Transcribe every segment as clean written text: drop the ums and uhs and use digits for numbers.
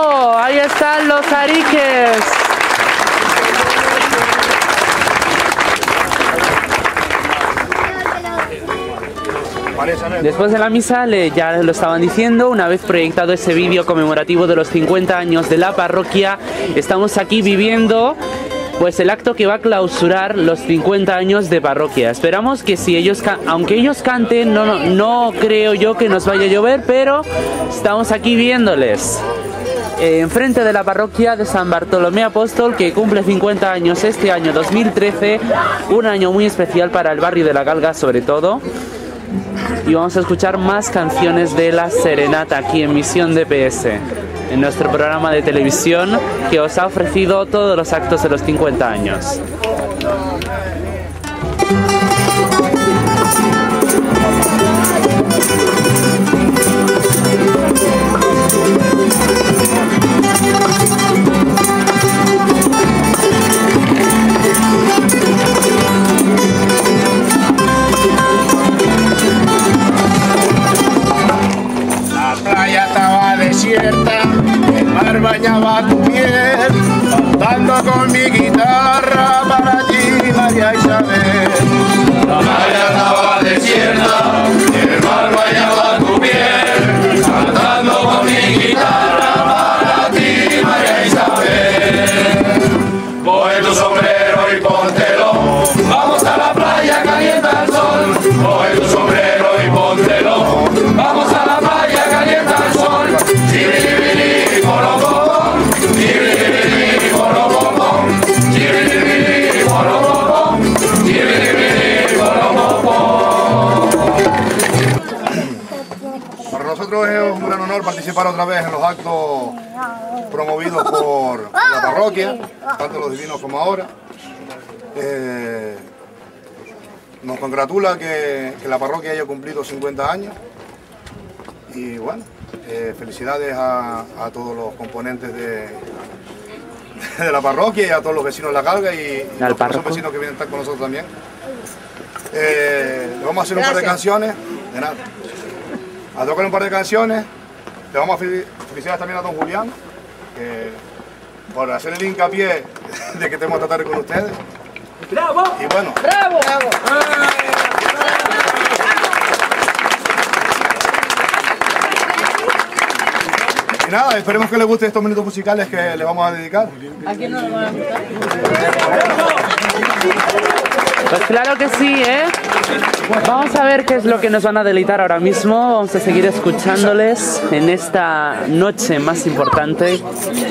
Ahí están los ariques. Después de la misa, ya lo estaban diciendo, una vez proyectado ese vídeo conmemorativo de los 50 años de la parroquia, estamos aquí viviendo pues el acto que va a clausurar los 50 años de parroquia. Esperamos que si ellos, aunque ellos canten, no creo yo que nos vaya a llover, pero estamos aquí viéndoles. Enfrente de la parroquia de San Bartolomé Apóstol, que cumple 50 años este año 2013, un año muy especial para el barrio de La Galga sobre todo. Y vamos a escuchar más canciones de La Serenata aquí en Misión DPS, en nuestro programa de televisión que os ha ofrecido todos los actos de los 50 años. El mar bañaba tu piel, cantando con mi guitarra para ti, María Isabel. La playa estaba desierta, el mar bañaba tu piel, cantando con mi guitarra para ti, María Isabel. Coge tu sombrero y póntelo, vamos a la playa, calienta el sol. Coge tu sombrero y póntelo, vamos a la playa, calienta el sol. Para nosotros es un gran honor participar otra vez en los actos promovidos por la parroquia, tanto los divinos como ahora. Nos congratula que la parroquia haya cumplido 50 años y bueno, felicidades a todos los componentes de la parroquia y a todos los vecinos de La Galga y a los vecinos que vienen a estar con nosotros también. Le vamos a hacer un par de canciones, de nada. A tocar un par de canciones. Le vamos a felicitar también a don Julián por hacer el hincapié de que tenemos que tratar con ustedes. ¡Bravo! Y bueno. ¡Bravo! ¡Bravo! Y nada, esperemos que les guste estos minutos musicales que les vamos a dedicar. ¿A quién no les van a gustar? Pues claro que sí, ¿eh? Vamos a ver qué es lo que nos van a deleitar ahora mismo. Vamos a seguir escuchándoles en esta noche más importante.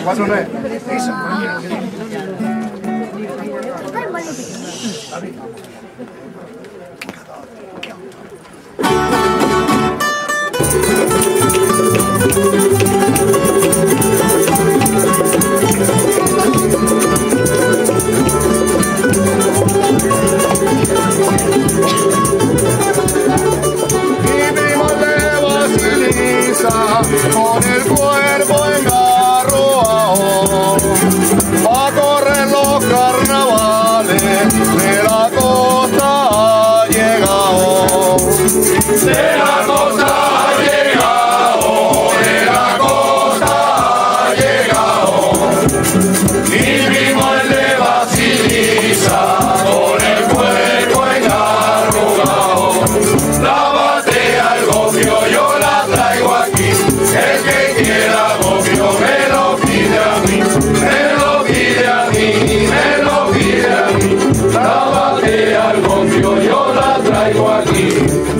Con el cuerpo engarroado a correr los carnavales de la costa ha llegado, de la costa ha llegado, de la costa ha llegado. Mi primo el de Basilisa con el cuerpo engarrugado, lávate al gofio, yo la traigo aquí. El que quiera gofio me lo pide a mí, me lo pide a mí, me lo pide a mí. Lávate al gofio, yo la traigo aquí.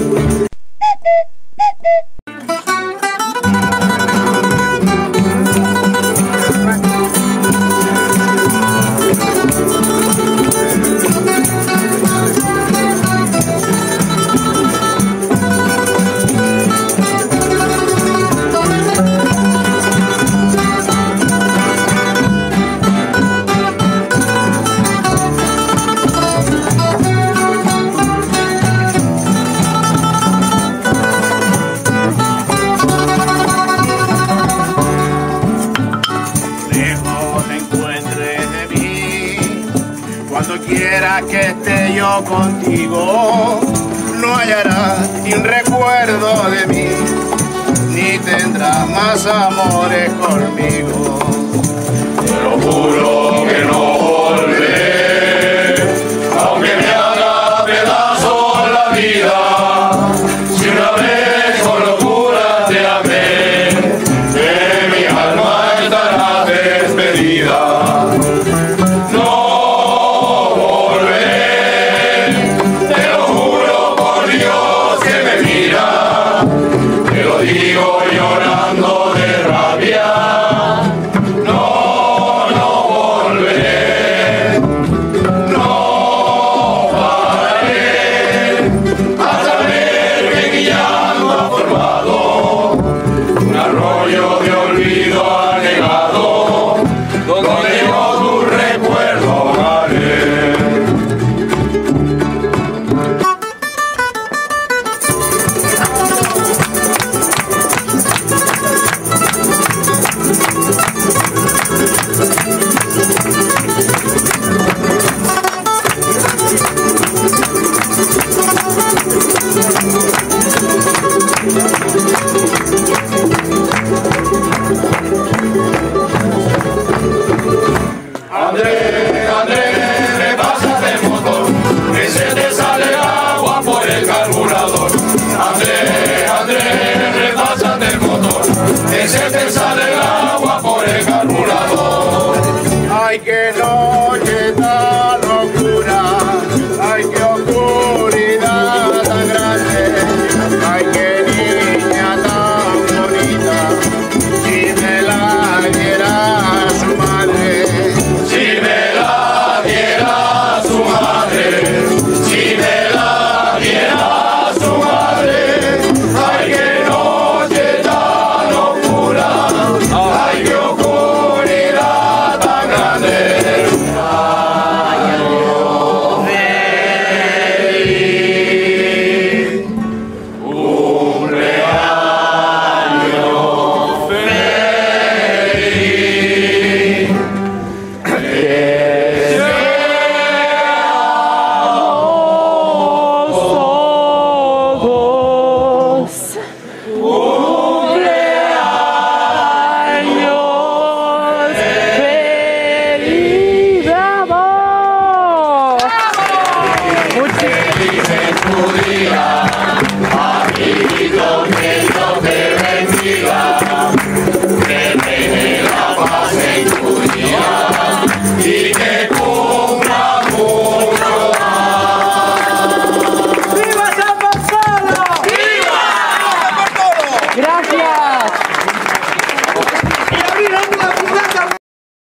Quiera que esté yo contigo, no hallarás ni un recuerdo de mí, ni tendrás más amores conmigo. Te lo juro que no volveré, aunque me haga pedazos la vida. Si una vez con locura te amé, de mi alma estará despedida. No volveré, te lo juro por Dios que me mira, te lo digo llorando de rabia. Arroyo de olvido anegado, donde yo tu recuerdo haré. André, repásate el motor, que se te sale agua por el carburador. André, repásate el motor, que se te sale agua por el carburador. Ay, que no